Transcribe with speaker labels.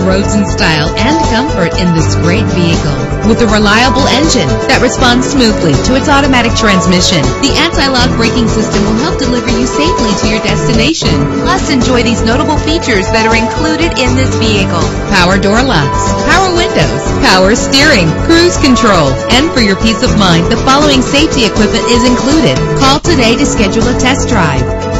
Speaker 1: roads in style and comfort in this great vehicle. With a reliable engine that responds smoothly to its automatic transmission, the anti-lock braking system will help deliver you safely to your destination. Plus, enjoy these notable features that are included in this vehicle: power door locks, power windows, power steering, cruise control. And for your peace of mind, the following safety equipment is included. Call today to schedule a test drive.